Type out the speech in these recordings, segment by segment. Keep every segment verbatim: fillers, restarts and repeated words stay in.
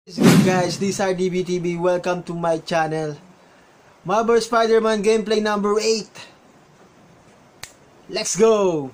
What's good guys, this is R D B T V. Welcome to my channel. Marvel Spider-Man gameplay number eight. Let's go!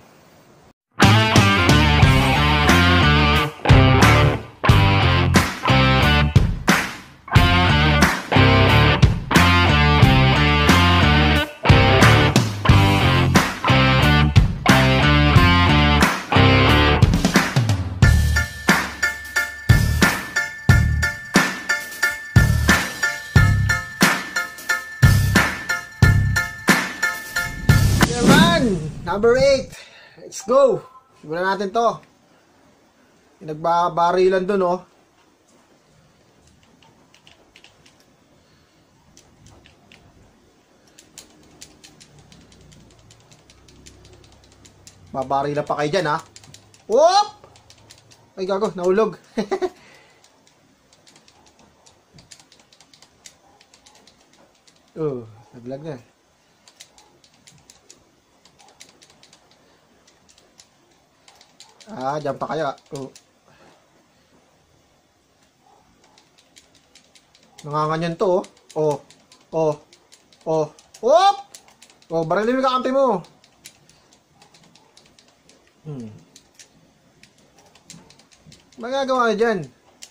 Number eight. Let's go. Simulan natin to. Yung nagbabarilan dun, oh. Babarilan pa kayo dyan, ha. Whoop! Ay, gago. Nahulog. Oh, naglag na. Ah, dyan pa kaya. Oh. Nanganganyan to, oh. Oh. Oh. Oh. Whoop! Oh, barilin mo kakampi mo. Hmm. Magagawa na dyan.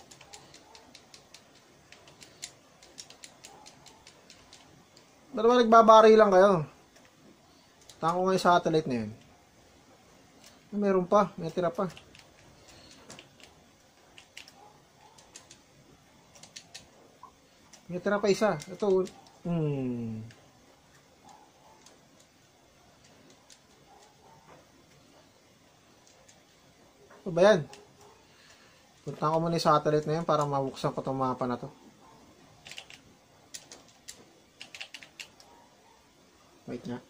Ba't naman nagbabari lang kayo? Tango nga yung satellite na yun. Meron pa, may tira pa. May tira pa isa. Ito, hmm. Ano ba yan? Punta ko muna yung satellite na yan para mabuksan ko itong mapa na to. Wait nga.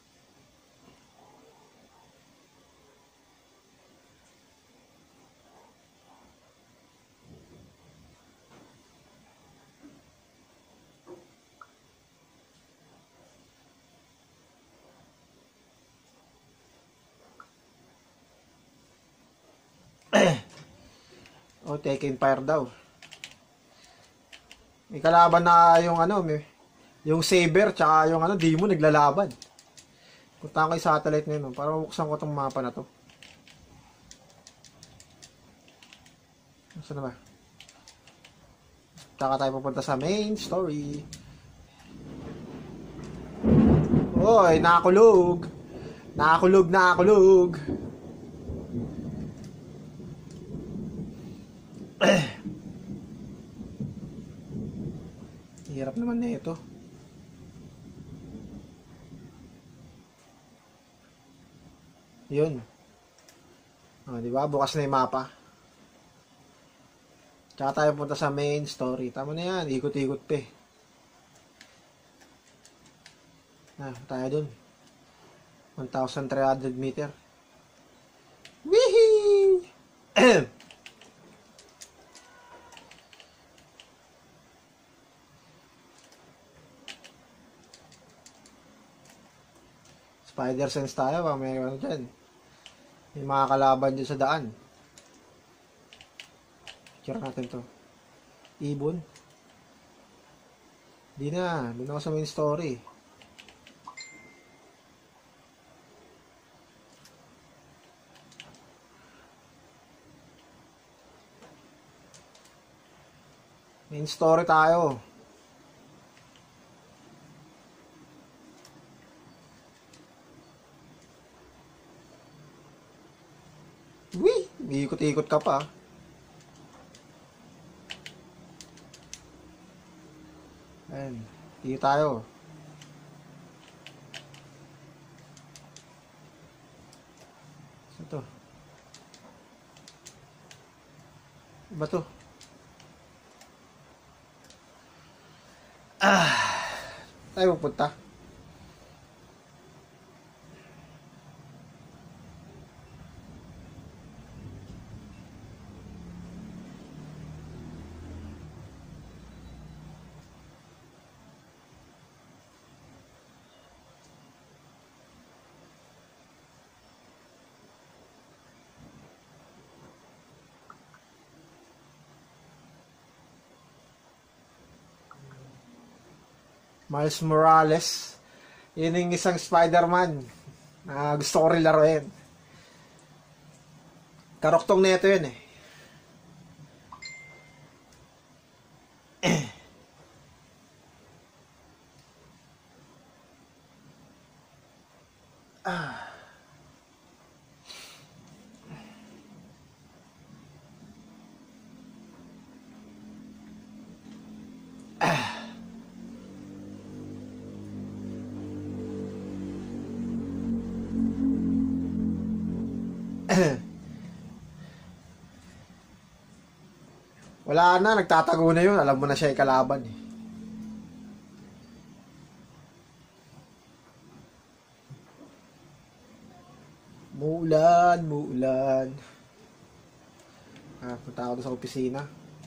Oh, taking fire daw. May kalaban na yung ano, may, yung Saber tsaka yung ano, Demon naglalaban. Punta ko yung satellite na yun, para mabuksan ko itong mapa na to. Saan na ba? Taka tayo pupunta sa main story. Oy, nakakulog. Nakakulog, nakakulog. Hirap naman na ito. Yun. Oh, di ba? Bukas na yung mapa. Tsaka tayo punta sa main story. Tama na yan. Ikot-ikot pa eh. Ah, tayo dun. one thousand three hundred meter. Wihee! Spider sense tayo, ba? May ano dyan. May mga kalaban dyan sa daan. Picture natin to. Ibon. Di na. Doon ako sa main story. Main story tayo. Wih! Ikot-ikot ka pa. Ayan. Dito tayo. Ito. Iba to. Ah! Tayo pupunta. Miles Morales. Yun yung isang Spider-Man na gusto ko rin laruin. Karoktong na ito yun eh. Ah. Wala na, nagtatago na yun. Alam mo na siya ay kalaban eh. Muulan, muulan. Ah, punta ako sa opisina.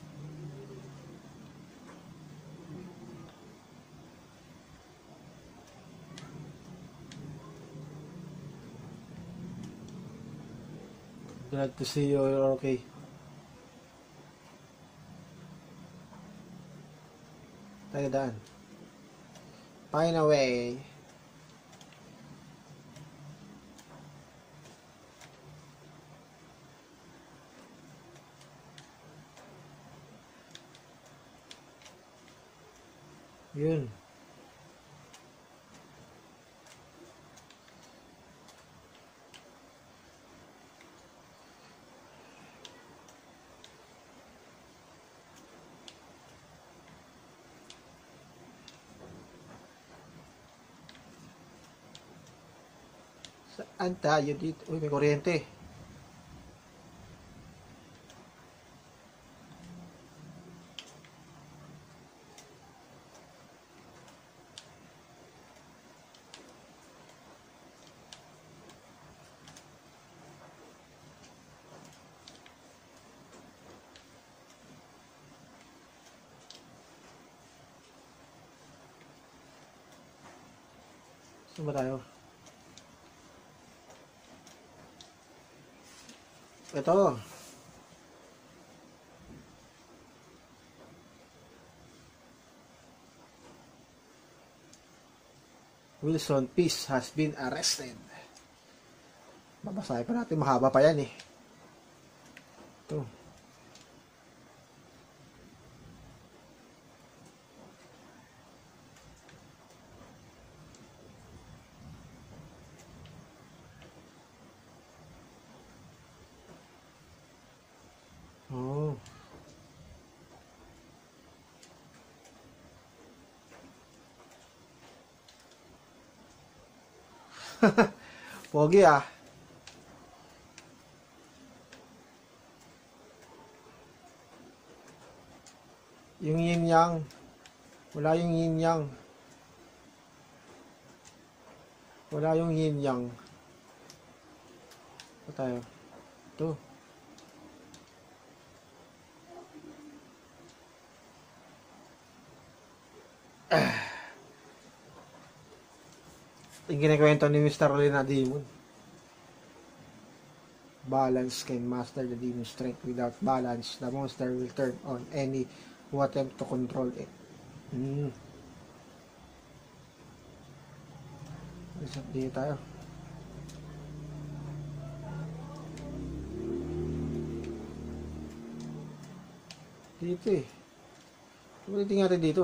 Glad to see you, you're okay. Tayo daan. Find a way. Yun. Saan tayo dito? Uy, may kuryente. Saan ba tayo? Ito. Wilson Peace has been arrested. Babasahin pa natin. Mahaba pa yan eh. Ito. Oh. Pogi ah. Yung yin yang. Wala yung yin yang. Wala yung yin yang. Ito tayo. Ito. Yung kinikwento ni Mister Lina Demon. Balance can master the demon strength. Without balance, the monster will turn on any who attempt to control it. Hmm. Isap dito tayo. Dito eh. Ulitin natin dito.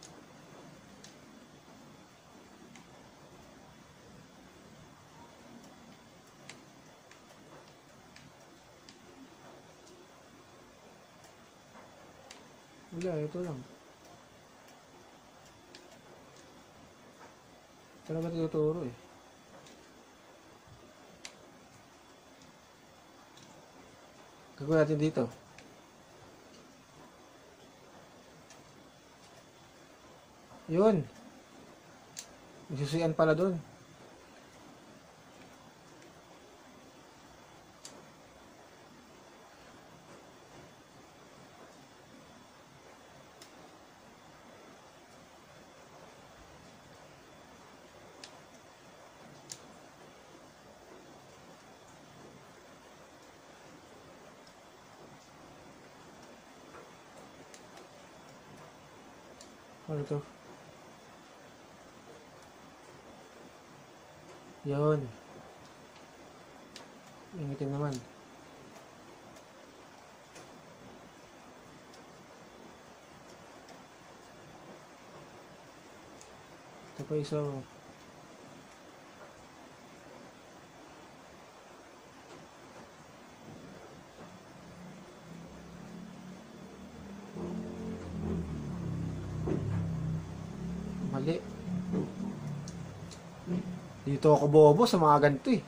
Wala, ito lang. Talaga tinuturo eh. Gagawin natin dito. Yun. Magsusuyan pala doon. Ano to? Yun. Ingitin naman. Ito pa isa. Mali. Dito ako bobo sa mga ganito eh.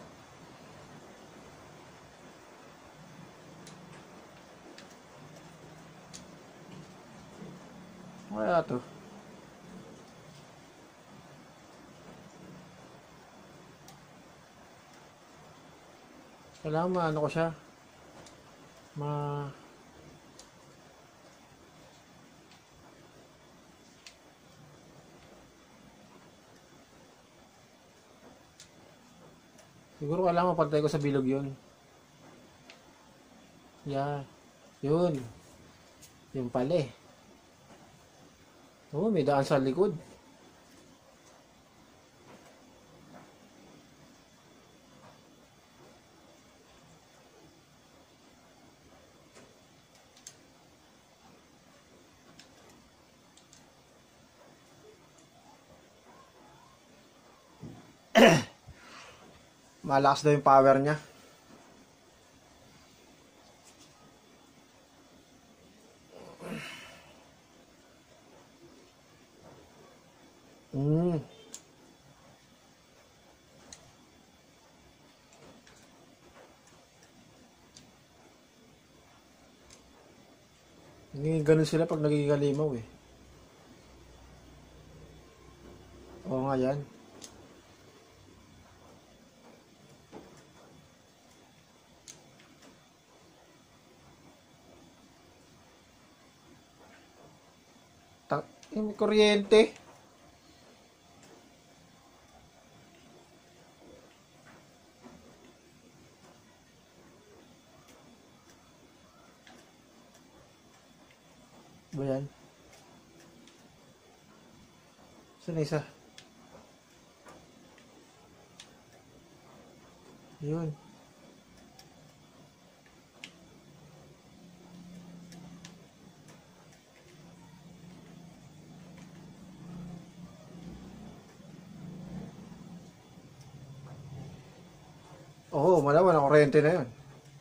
Kaya to. Kailangan maano ko siya. Ma... Siguro kailangan mapantay ko sa bilog yun. Yeah. Yun. Yun pala eh. Oo, may daan sa likod. Malakas daw yung power niya. Mm. Ganun sila pag nagigalimaw eh. Oo nga yan. Yung kuryente. Ba yan? Saan isa? Yun. Oo, malaman ang kuryente na yun.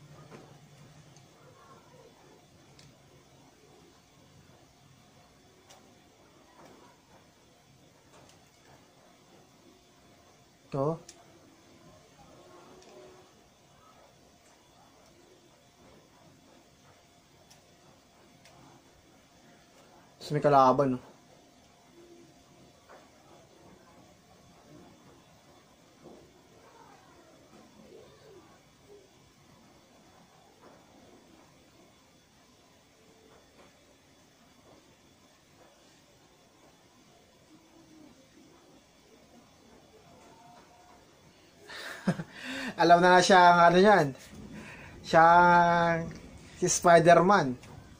Oo. Tapos may kalaban, no? Alam na na siyang ano yan. Siyang si Spider-Man.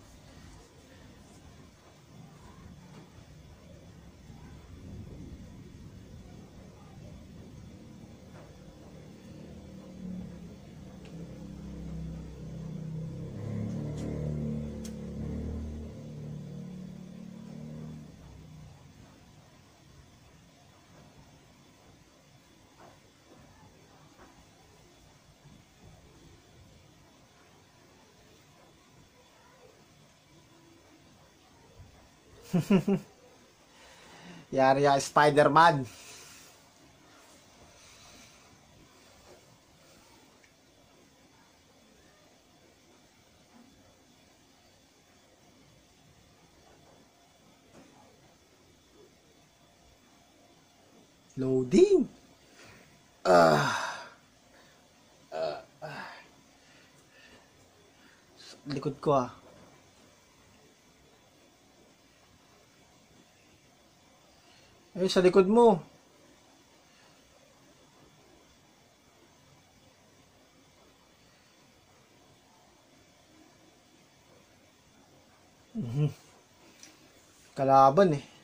Yari ya Spider-Man. Loading. Ah. Uh, uh. Likod ko ah. Eh, sa likod mo. Mhm. Kalaban eh.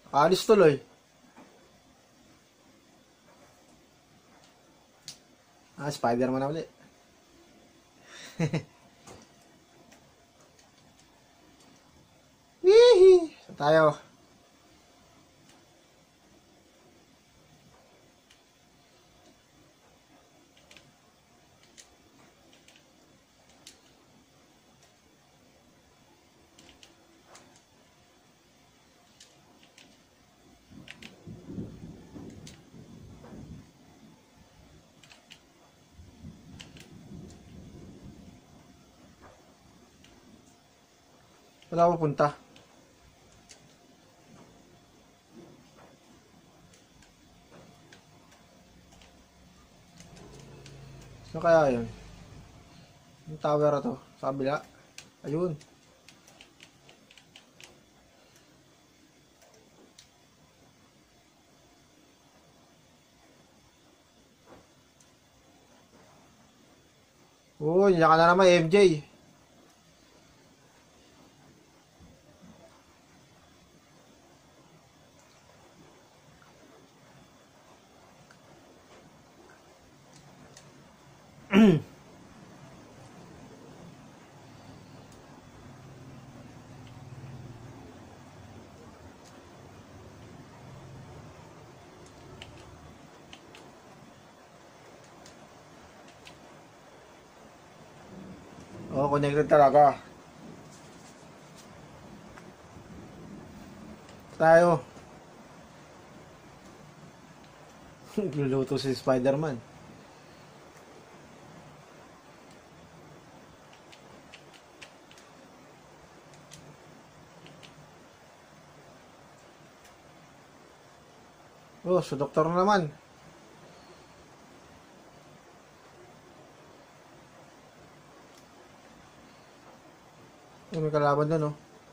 Alis tuloy. Ah, Spider-Man na ulit. Hihi. Saan tayo? Wala ako punta. Saan kaya yun? Yung tower na to. Sa kabila. Ayun. Uy, yan ka na naman, M J. Oh, connected talaga. Tayo. Luluto si Spider-Man. Oh, so doktor na naman. Oh, may kalaban doon, oh.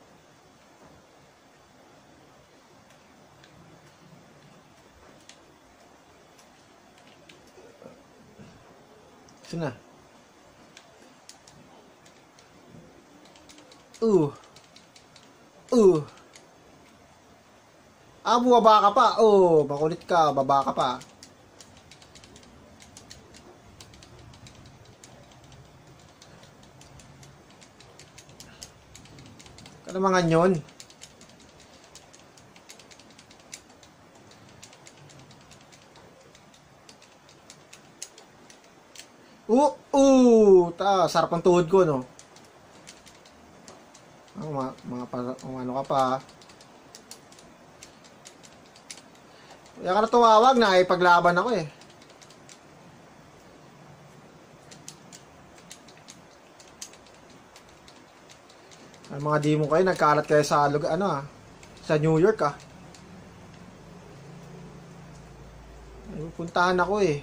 Saan na? Uh. Uh. Ah, bumaba ka pa. Oh, makulit ka. Baba ka pa. Kalamangan yun. Uh, uh, ta, sarap ang tuhod ko, no? Ang mga, mga pa, ano ka pa. Kaya ka na tumawag, nakipaglaban ako eh. Ang mga demo kayo, nagkalat kayo sa lugar, ano ah, sa New York ah. Ay, puntahan ako eh.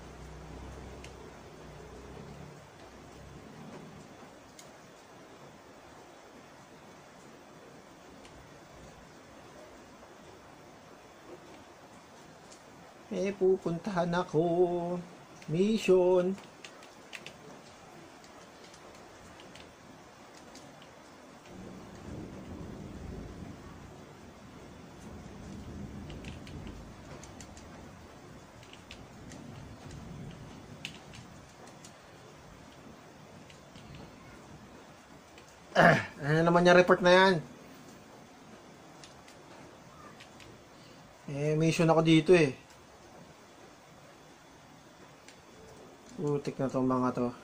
Eh, pupuntahan ako. Mission. Ah, ano naman yung report na yan? Eh, mission ako dito eh. Putik na tong mga to.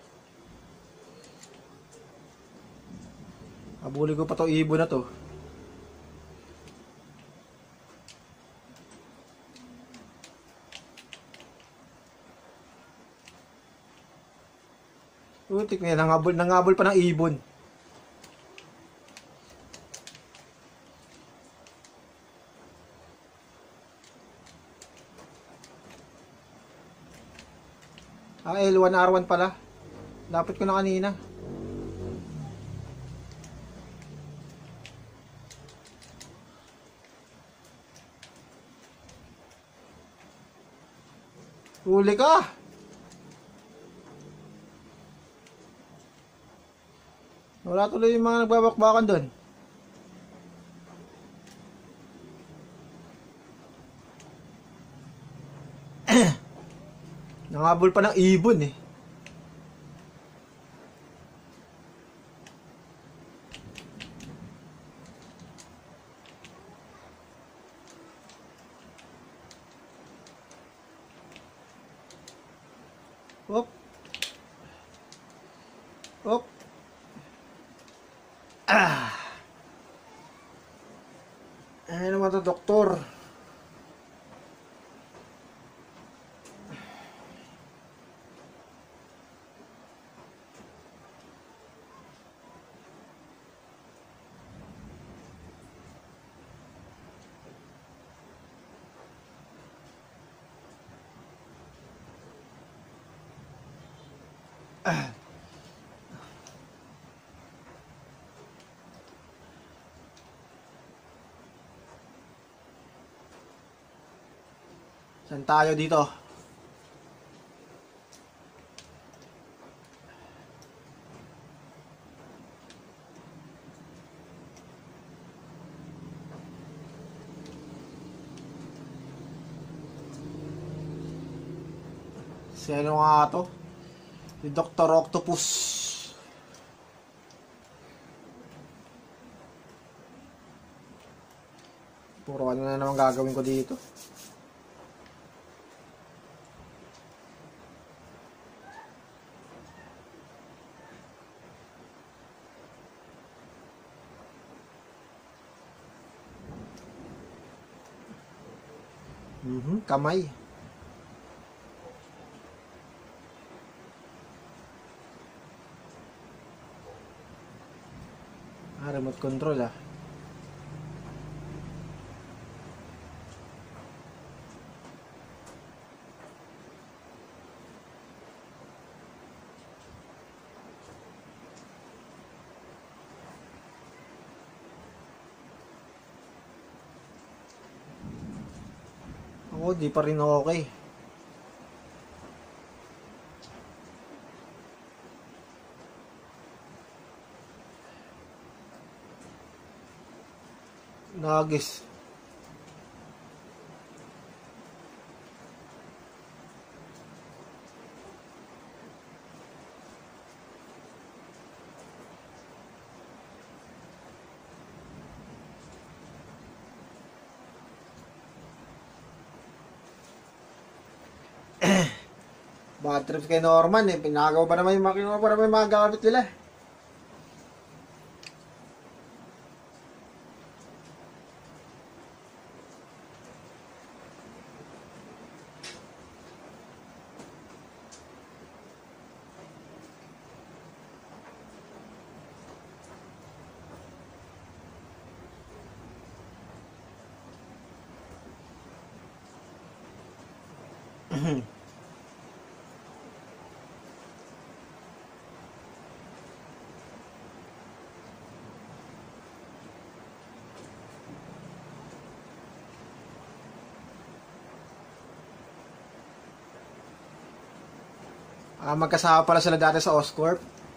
Abuli ko pa to ibon na to. Putik na yan, nangabol, nangabol pa ng ibon. Ah, L one R one pala. Lapit ko na kanina. Huli ka! Wala tuloy yung mga nagbabakbakan doon. Nangabol pa ng ibon eh. Op. Op. Ah. Ano naman to, doktor? Ah. Saan tayo dito? Sino nga to? Si Doctor Octopus. Puro ano na naman gagawin ko dito. Mhm, kamay. Ah, remote control ah. Ako, di pa rin okay. Nagis. Bad trips kay Norman eh. Pinagawa pa naman yung makina para may mga gamit nila. Ah, magkasama pala sila dati sa Oscorp.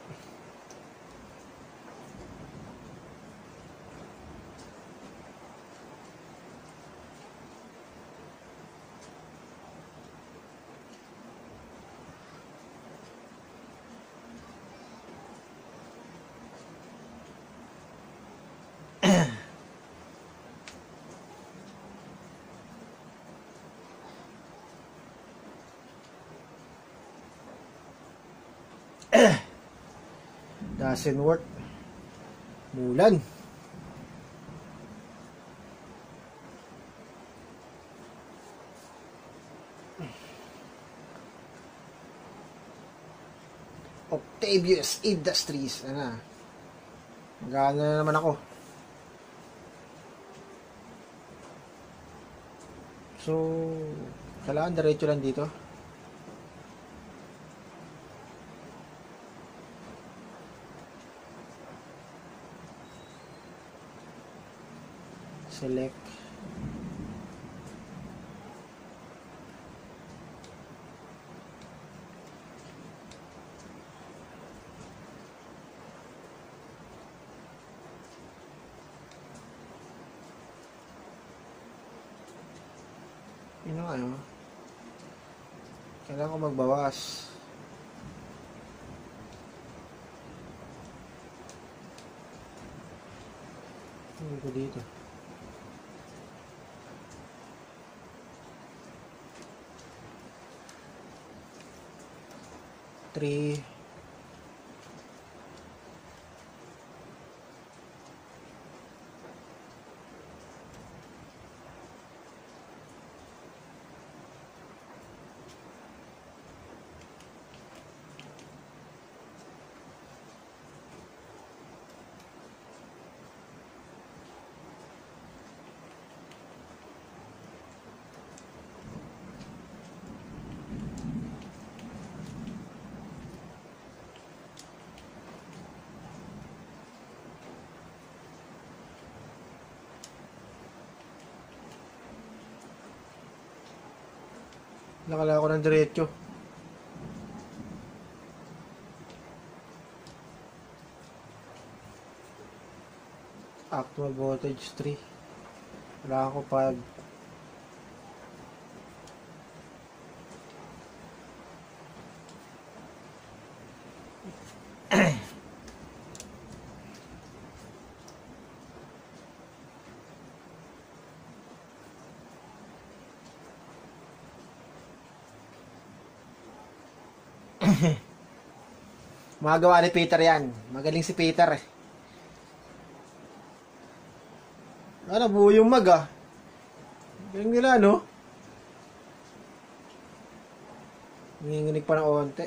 Doesn't work. Mulan. Octavius Industries. Ano? Magana na naman ako. So, kailangan diretso lang dito. Select. Yun nga, ano? Kailangan ko magbawas. Ano ko dito? Three. Nakala ko ng diretso. Actual voltage three. Wala ko pag magawa ni Peter yan. Magaling si Peter eh. Ano, buo yung mag ah. Galing nila, no? Nanginginig pa ng onte.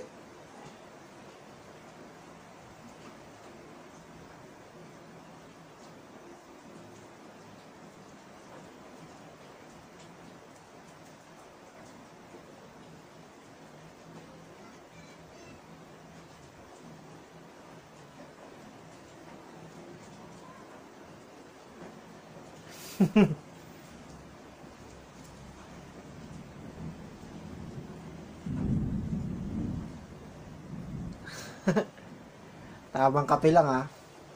Tamang kape lang ha.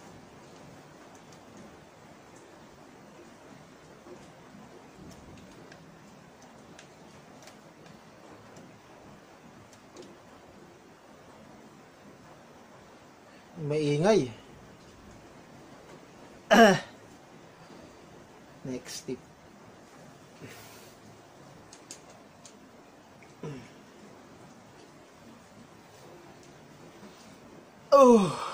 Maingay. Next tip. Oh.